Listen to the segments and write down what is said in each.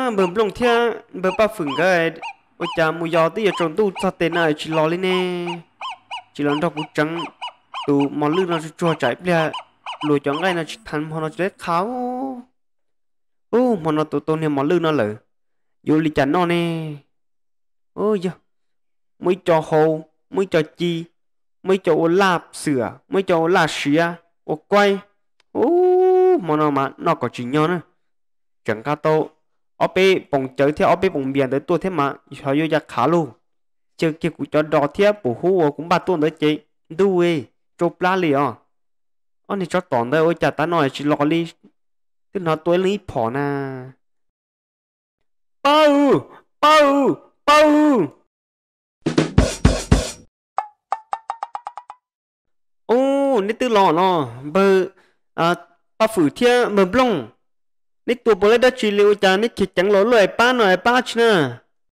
bơm lông thia bơm ba phừng cái ôi cha mùi gió tí ở trong tu sao tên này chỉ lo lên nè chỉ lo đâu cũng trắng tụ món lư nó chua chảy bia lùi chọn cái nó thành món nó chết kháo món nó tụ tôn này món lư nó lử vô li chắn nó nè ôi giờ mới cho hồ mới cho chi mới cho lạp sữa mới cho là xía ô quay món nào mà nó có chỉ nhau nữa chẳng cá tô ở bên bồng chơi theo ở bên bồng biển tới tua thế mà họ vô ra khá luôn chơi kia cũng cho đỏ theo bổ hú cũng ba tuần tới chị đuôi chụp lá liền anh này cho toàn đây ôi chả ta nói chỉ lò đi tức nó tối lý phỏ nè bao bao bao nít tư lò nó bơ ba phủ thiên bơ blong nít tua bơ lấy đất chỉ liệu cha nít chỉ chẳng lỗ lời ba chứ nè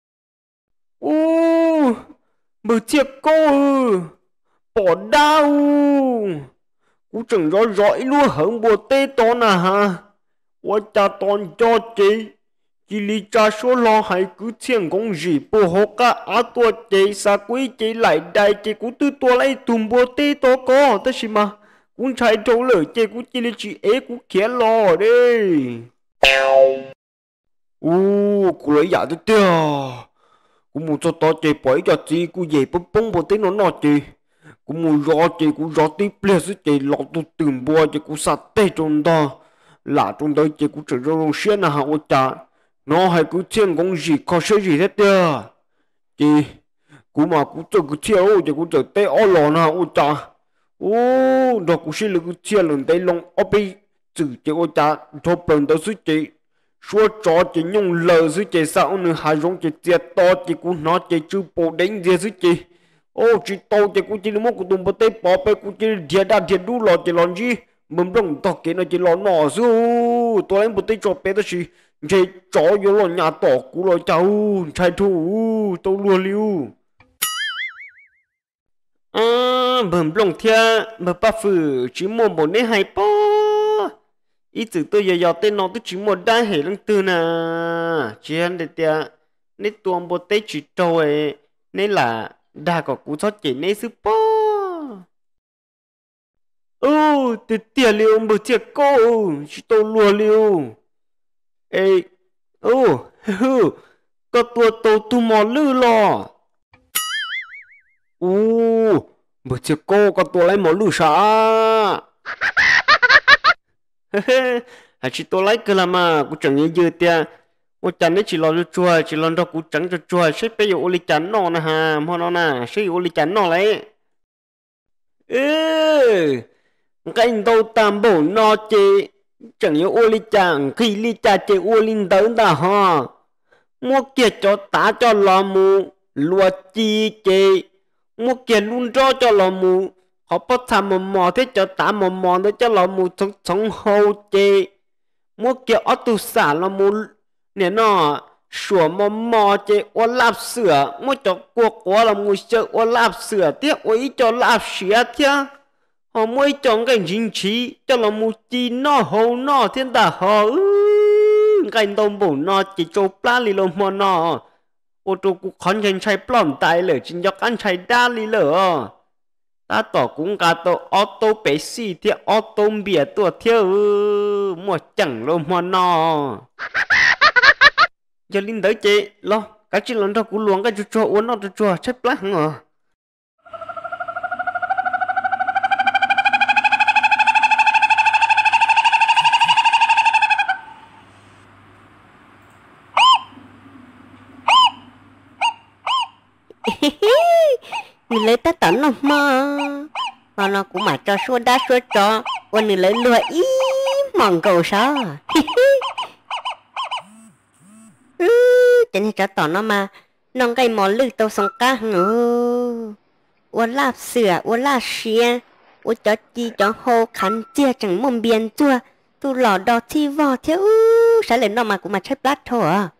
bơ chiếc cô bỏ đau cú chẳng rõ rõi luôn hưởng bộ tê to nè hả ôi cha toàn cho chị lý cha số lo hay cứ thiên công gì bộ hộ cả á tua chị sa quý chị lại đây chị cú tư tua lấy tùm bộ tê to có tất xí mà cũng chạy trâu lời chị cú chị lý chị ế cú kia lo đi cú lấy giả tới tiêu cú muốn cho to chị bởi cho chị cú về bông bộ tê nó nọ chị cú muốn rõ chị cú rõ tí ple sức chị lọt tụ tùm bộ chị cú sa tê trong đó là trong đó chị cú trở ra rong xuyên là hả ôi cha nó hay cứ thiên công gì có sẽ gì hết đấy chị cú mà cú chơi cú thiêu thì cú chơi tê ô lò nè ôi cha đó cú sẽ là cú thiêu lần tê long ở bên chữ chị ôi cha cho bền đó suy chị xua cho chị nhung lờ suy chị sao nữa hai rong chị tiệt to chị cú nó chị chưa bộ đánh gì suy chị chị to chị cú chỉ muốn cú tung bê tê bỏ bê cú chỉ thiệt đu lò chị làm gì mình don't to cái nó chỉ lò nọ su tôi em bê tê cho bé đó chị chị chó vô lo nhà tổ cú lo cháu trai thủ tôi lùa liu bẩm lồng thia bẩm ba phử chỉ mua một nét hay po ý từ tôi giờ tên nó tôi chỉ mua đa hệ lăng tư nè chỉ anh để tia nét tuồng bộ tết chỉ trôi nên là đa có cú thoát chỉ nét sư po tia liu bự thiệt cô chỉ tôi lùa liu ê có tua tàu tu mò lư lò bữa chiều cô có tua lấy mò lư sao chỉ tôi lấy cái là mà cũng chẳng như dư tia ô chẳng ấy chỉ lo chua chỉ lo đâu cũng chẳng cho chua sẽ bây giờ ô li chắn nọ nè ha mà nó nè sẽ ô li chắn nọ lấy cái anh đâu tam bổ nọ chị chẳng như ô li chàng khi li cha chị ô linh tới ta ha mua kia cho tá cho lò mù lùa chi chị mua kia luôn cho lò mù họ bắt tham mò thế cho tá mò để cho lò mù sống hậu chị mua kia ở tu xả lò mù nè nó sủa mò chị ô lạp sữa mua cho cuộc quá là mù sợ ô lạp sữa tiếc ô ý cho lạp sữa thế họ mới chọn cái chính trị cho là một chi nó hậu nó thiên ta họ cái đồng bộ nó chỉ cho plá li lông mà nó ô tô cũng khẩn chân chạy plom tay lỡ chính cho anh chạy đa li lỡ ta tỏ cũng cả tổ auto bé xì thì auto bìa tua theo một chẳng lông mà nó giờ linh tới chị lo cái chuyện lần đó cũng luôn cái cho uống nó cho chạy plá hả mình lấy tất tận lắm mà nó cũng mà cho xua đá xua cho còn mình lấy lùa ý mòn cầu sao cho nên cho tỏ nó mà nó cái món lư tàu sông cá nữa uốn lạp sữa uốn lạp xia uốn cho chi cho hồ khăn chia chẳng mồm biển chua tu lò đỏ thi vò thiếu sẽ lên nó mà cũng mà chết lát thôi à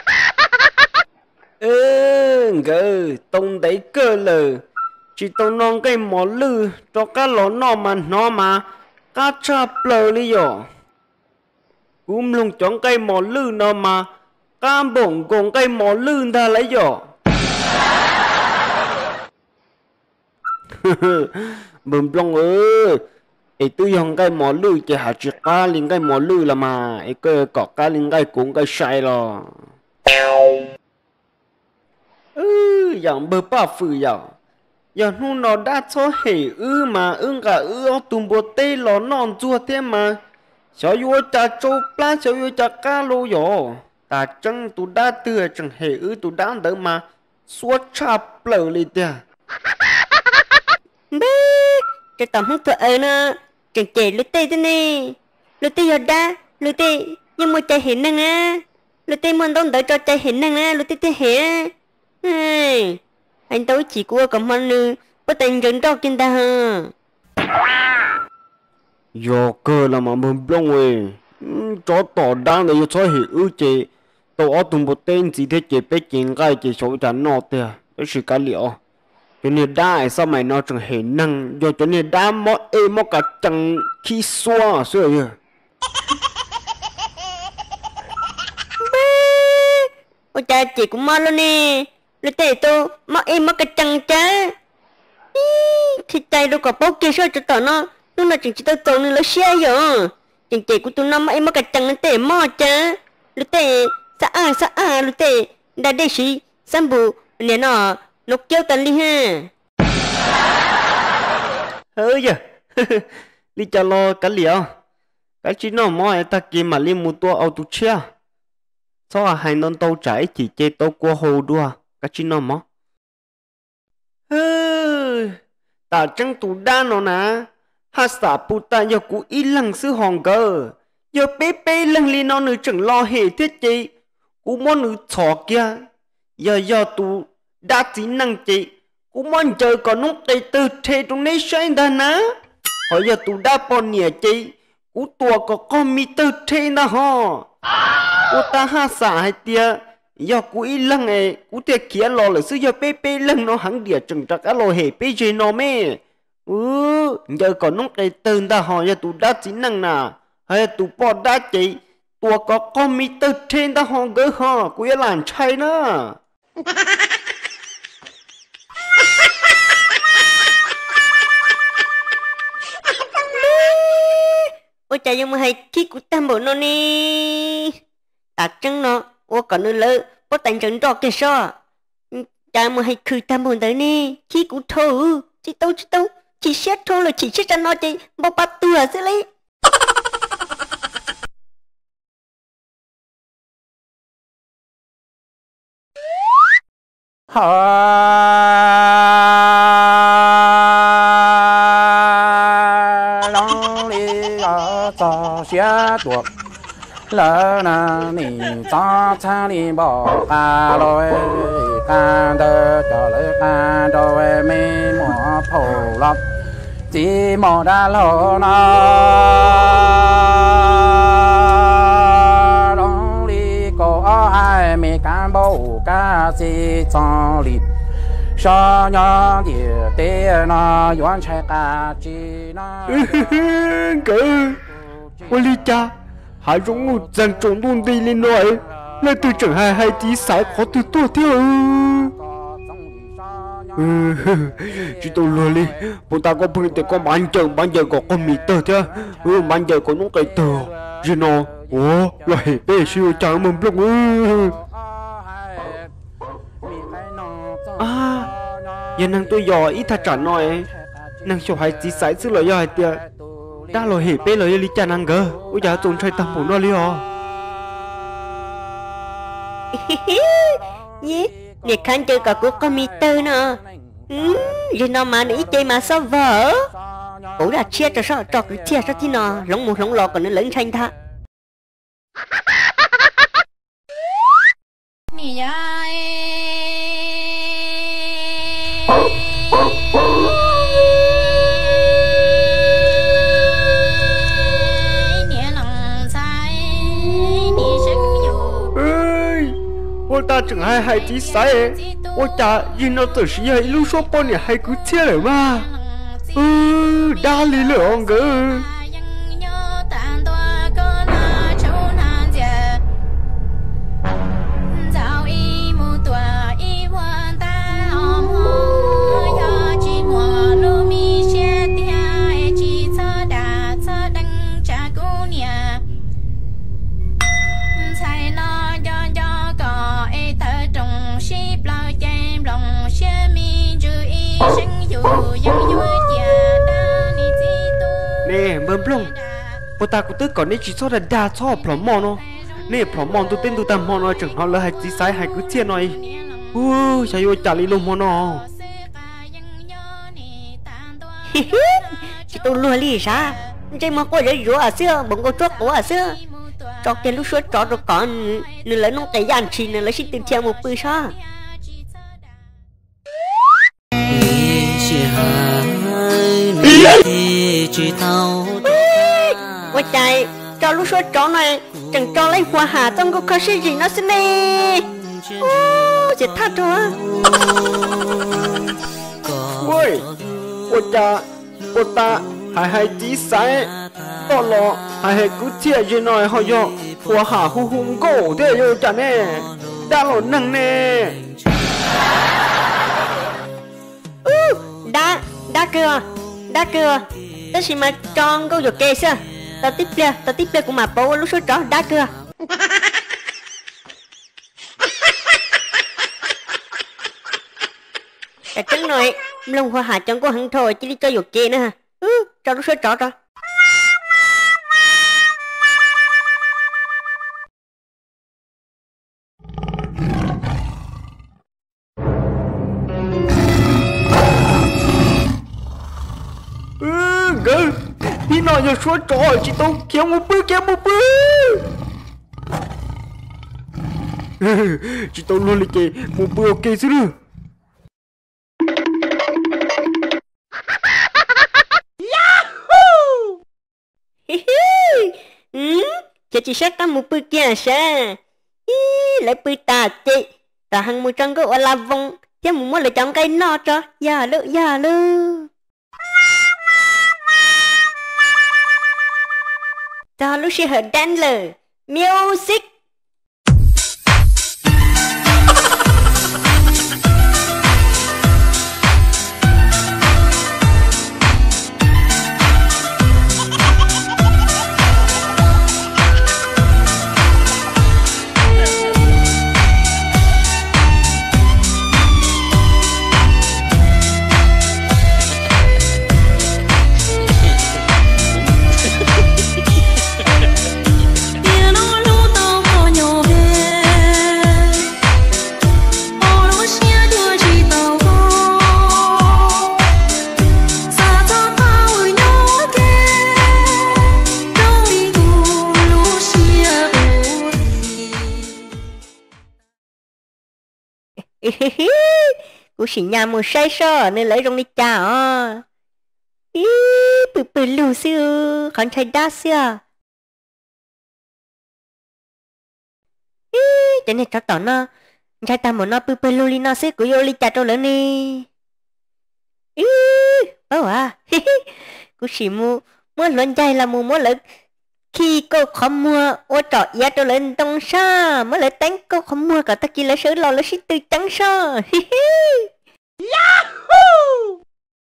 tông đấy cơ lờ chỉ tông non cái món lư cho cá lỗ nó mà cá chập lờ đi rồi cũng luôn chọn cái món lư nó mà cam bổng cùng cái mỏ lươn ta lấy rồi bùm plong ơi ấy tôi dùng cái mỏ lươn chỉ hạt chỉ cá liền cái mỏ lươn là mà ấy cái cọ cá liền cái cũng cái sai rồi dạng bơ ba phừ dạng giờ nó đã cho hệ mà cả tụm bột tê lò non chua thế mà sao yo cha châu pla sao yo cha cá lô yo ta chẳng tụ đã từ chẳng hệ tụ đã đỡ mà suốt chạp lờ đi tia bê cái tầm không thợ nè chẳng chạy lưỡi tê thế này lưỡi tê giờ đã lưỡi tê nhưng mà chạy hiện năng á lưỡi tê muốn đón đợi cho chạy hiện năng á lưỡi tê tê hiện anh tối chỉ của cầm măng nữa có tình rừng đâu trên ta hả yo cơ là mà bùm plong ơi cho tỏ đang để cho hệ chị tao ở tụm bột tên chỉ thế chị bé chuyện cái chị số chẳng nọ tia cái sự cá liệu cho nên đa sao mày nó chẳng hệ năng do cho nên đa mót mót cả chẳng khi xóa rồi ôi cha chị cũng mót luôn nè lưỡi tê tôi mót mót cả chẳng cha thì chạy đâu có bao kia sao cho tao nó lúc nào chẳng chỉ tao trộn nên nó xe rồi chẳng chị của tôi nó mót cả chẳng tê mót cha lưỡi tê sa lưỡi tê đã để gì sam bù nè nó kêu tần đi ha giờ đi cho lo cá liệu cái chỉ nó mò ta kia mà liên một tua auto chia sau hai non tàu trái chỉ chơi tàu qua hồ đua cái chỉ nó mò ta chẳng tụ đa nó nè ha sa puta giờ cú ít lăng sư hòn cơ giờ bé bé lăng li nó nữ chẳng lo hề thiết chi cú món nữ thọ kia giờ tụ đã chỉ năng chị cũng muốn chờ còn nút tay từ thế trong này sai đàn á hỏi giờ tụ đã bọn nhẹ chị cú tua có con mi từ thế na ho cô ta ha xả hay tia giờ cú ít lăng ấy cú tiệt kia lo là sư giờ bê bê lăng nó hẳn địa chừng chắc á lo hề bê gì nó mê giờ còn nút tay từ ta hỏi giờ tụ đã chỉ năng nà hay tụ bọn đã chị tua có con mi từ thế ta ho gỡ ho cú làm chay nữa ôi trời nhưng mà hay khi của tam bộ nó nè ta chẳng nó ôi còn nữa lỡ có tình trạng đó kìa sao cha mà hay khử tam bộ tới nè khi của thử chỉ tao chỉ xét thôi là chỉ xét cho nó chỉ bao bát tua sẽ lấy xe tuột lỡ na nì cho cha nì bỏ ca lôi ca đơ cho lỡ ca đôi mê mỏ phổ lọc chỉ mỏ đa lô na đóng đi cổ hai mê cán bầu ca si cho lịp sao nhớ địa tê nó yuan chạy ca chi nó Oli cha, hai giống một dàn trộn đun đi lên nói, là từ chẳng hai tí sải khó từ tua theo. Chị tôi lừa đi, bọn ta có phương tiện có bán giờ có con mì tờ thế, bán giờ có những cái tờ, gì nó, loại bê siêu chẳng mầm lông giờ năng tôi giỏi ít thật trả nói, năng cho hai tí sải xứ lợi do hai tiệt. đã lo hề bê lời lý cha năng gơ ôi giờ tụi chơi tâm bụng nó li ho nhé để khăn chơi cả của con mi tơ nè rồi nó mà nghĩ chơi mà sao vợ ủa là chia cho sao trọc chia cho thì nó lóng một lóng lọ còn nó lớn xanh tha ôi ta chẳng hay tí sai ôi ta nhìn nó tự sĩ hay lưu số bọn này hay cứ chia lại mà đa lý lượng cơ bơm lông bố ta cũng tức còn nên chỉ số là đa cho phỏng mòn nó nè phỏng mòn tôi tên tôi tầm mòn nó chẳng họ là hai chỉ sai hai cứ chia nói chạy vô trả lý lông mòn nó chị tôi lùa lì ra chơi mà có để rửa à xưa bỗng có chuột của à xưa cho cái lúc suốt cho rồi còn nữa lấy nó cái dàn chỉ nữa lấy xin tiền theo một bữa sao ôi trời cho lúc suốt chó này chẳng cho lấy hoa hà trong có cái gì nó xin đi chết thật rồi ôi ôi cha ôi ta hai chỉ sai to lo hai cứ chia gì nói họ yo hoa hà hu hùng cổ thế yo chả nè đã lo nặng nè đá cưa đó gì mà tròn câu được kê xưa tao tiếp lên của mà bố lúc số chó đá cưa cái trứng này lông hoa hà trong có hẳn thôi chứ đi cho được kê nữa hả cho lúc số chó rồi khi nào giờ số trò chị tôi kéo một bước chị tôi luôn lịch kì một bước ok chứ chị chỉ xét ta một bước kia sao lại bước ta chị ta hằng một trăm cái là vòng chứ một mỗi là trong cây nọ cho già lư cho lúc sẽ hợp đan lờ music cô chỉ nhà một say sơ nên lấy trong đi chả bự lù xưa còn thấy đá xưa thế này cho tao nó trai ta muốn nó bự lù li nó xưa của yo li chả cho lớn đi cô chỉ mua luận trai là mua lớn khi cô không mua ô trọ giá cho lên tông sa mới lại tánh cô không mua cả ta chỉ lấy sữa lò lấy xí từ trắng sa Yahoo!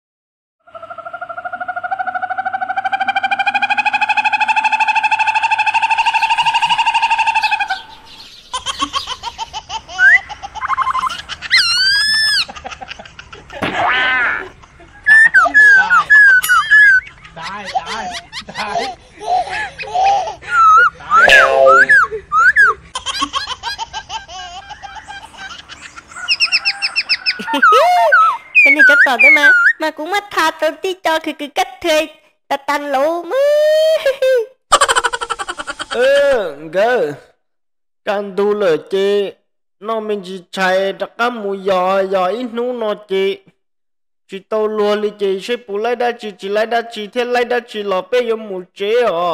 Cái này cho tao đấy mà cũng mất tha tao tí cho khi cứ cách thuê ta tan lỗ gơ can tu lời chị nó mình chỉ chạy đặt cá mù giò ít nú nó chị tao luôn đi chị sẽ bù lại đã chị lại đã chị thế lại đã chị lọ bé yếm mù chế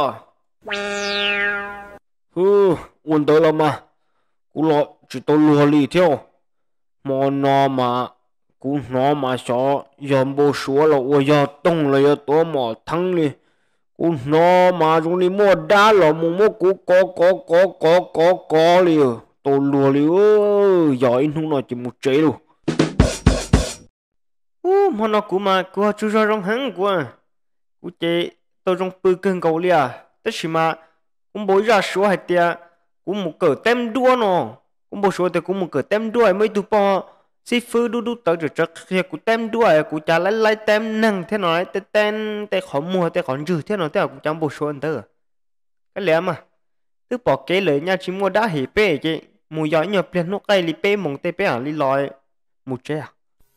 ổn tới lắm mà cú lọ chị tao luôn đi theo mà cú nó mà sợ yếm bù số là ôi giờ tông là giờ tôi mà thắng đi cú nó mà chúng đi mua đá là mua cú có liền tôi luôn đi giờ ít nú nó chỉ mù chế luôn mà nó cũng mà của chú ra rong hắn của cú chế tôi rong bự cưng cầu lia tất mà cũng bối ra số hay tia cũng một cỡ tem đua nó cũng bố số thì cũng một cỡ tem đua mới tụ po si phư đu đu tới cho khi cụ tem đuổi cụ trả lấy tem nâng thế nói tên tên tên khó mua tên khó dư thế nói tên cụ chẳng bổ số tớ cái lẽ mà tức bỏ kế lời nha chỉ mua đã hỉ bê chứ mù giỏi nhập liền nó cây li bê mong tê bê à li lòi mù chế à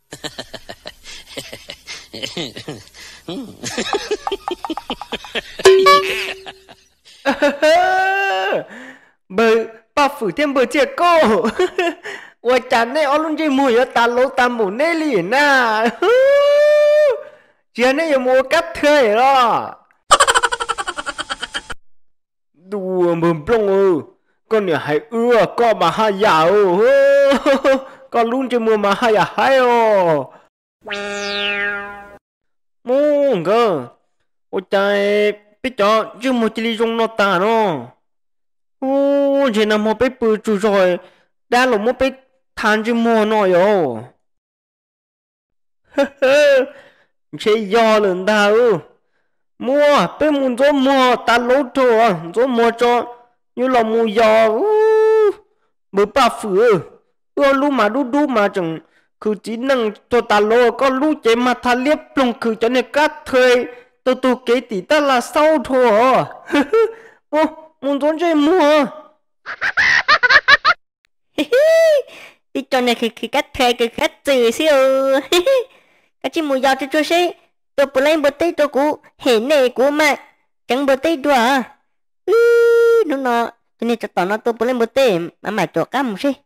bờ bà phủ thêm bờ chia cô ủa chẳng này ông luôn chơi mùi ở ta lô ta mù nê liền à chia này mua cắt thuê đó đùa mồm plong ơ con này hay ưa con mà hay giàu con luôn chơi mua mà hay à hay ồ muốn cơ ôi trời biết cho chứ một chỉ dùng nó ta nó ô chỉ là một bé bự chú rồi đã là một bé than chứ mua nó rồi chơi do lần ta mua bé muốn cho mua ta lỗ thôi cho mua cho như là mua giò bữa ba phử lúc mà đu mà chẳng cứ chỉ năng cho ta lỗ có lúc chế mà ta liếp lông cứ cho nên cắt thuê tôi kế tỷ ta là sau thôi ô muốn cho chơi mua đi cho này khi cắt thuê cái cắt trừ xíu cái chỉ mua giò cho tôi sẽ tôi bữa lên bữa tây tôi cũng hẹn này của mà chẳng bữa tây đùa nó cho nên cho tao nó tôi bữa lên bữa tây mà mày cho cá một xí